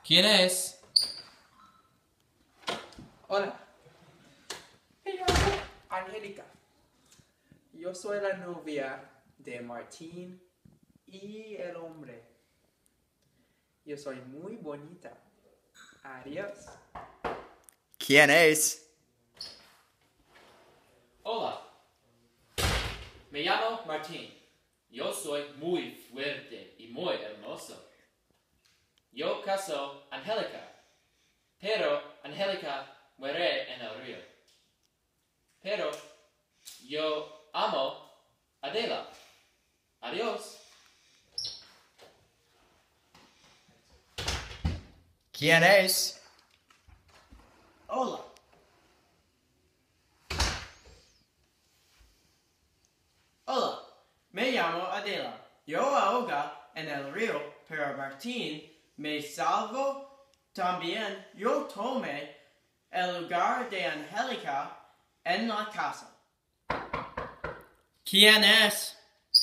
¿Quién es? Hola, me llamo Angélica. Yo soy la novia de Martín y el hombre. Yo soy muy bonita. Adiós. ¿Quién es? Hola. Me llamo Martín. Yo soy muy fuerte y muy hermoso. Yo caso a Angélica, pero Angélica muere en el río. Pero yo amo a Adela. Adiós. ¿Quién es? Hola. Hola, me llamo Adela. Yo ahoga en el río, pero Martín me salvó. También yo tomé el lugar de Angélica en la casa. ¿Quién es?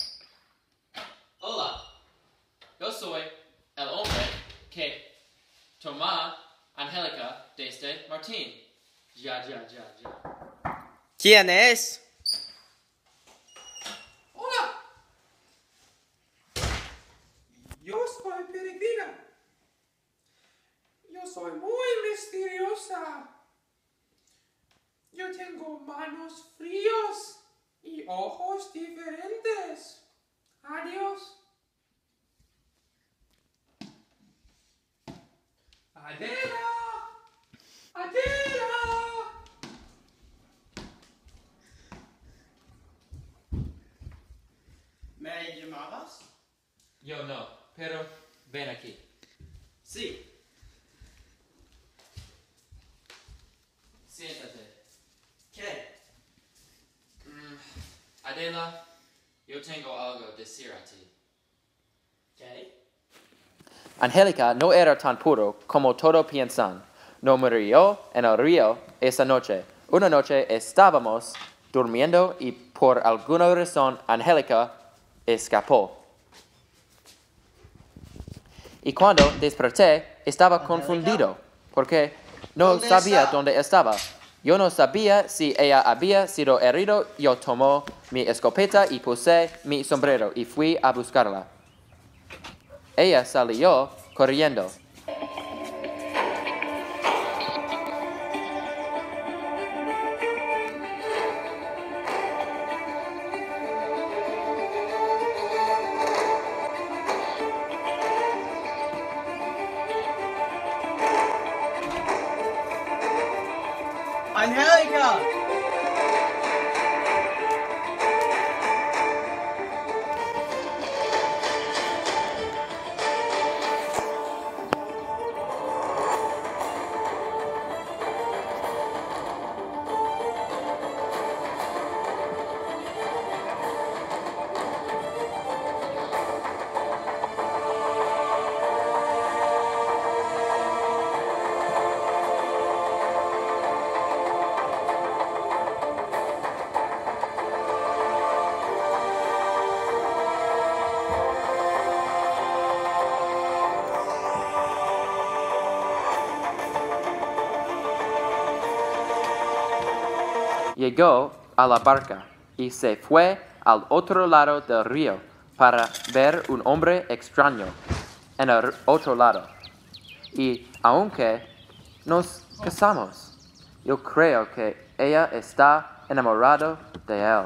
Hola. Yo soy el hombre que toma Angélica desde Martín. Ya. ¿Quién es? Hola. Yo soy peregrina. Yo soy muy misteriosa. Yo tengo manos fríos y ojos diferentes. Adiós. Adela. Adela. ¿Me llamabas? Yo no, pero ven aquí. Sí. Siéntate. ¿Qué? Adela, yo tengo algo que decir a ti. ¿Qué? Angélica no era tan puro como todos piensan. No murió en el río esa noche. Una noche estábamos durmiendo y por alguna razón Angélica escapó. Y cuando desperté estaba confundido porque no ¿Dónde sabía está? dónde estaba. Yo no sabía si ella había sido herido. Yo tomé mi escopeta y puse mi sombrero y fui a buscarla. Ella salió corriendo. ¡Angélica! Llegó a la barca y se fue al otro lado del río para ver un hombre extraño en el otro lado. Y aunque nos casamos, yo creo que ella está enamorada de él.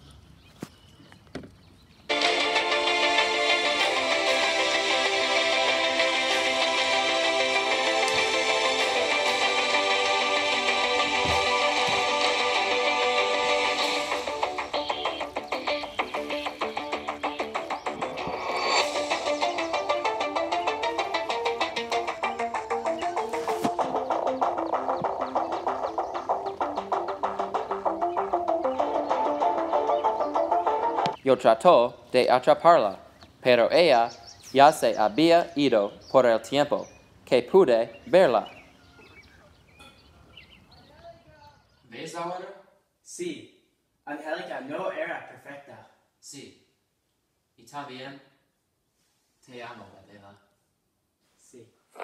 Yo trató de atraparla, pero ella ya se había ido por el tiempo que pude verla. ¿Ves ahora? Sí. Angélica no era perfecta. Sí. Y también te amo, Adela. Sí.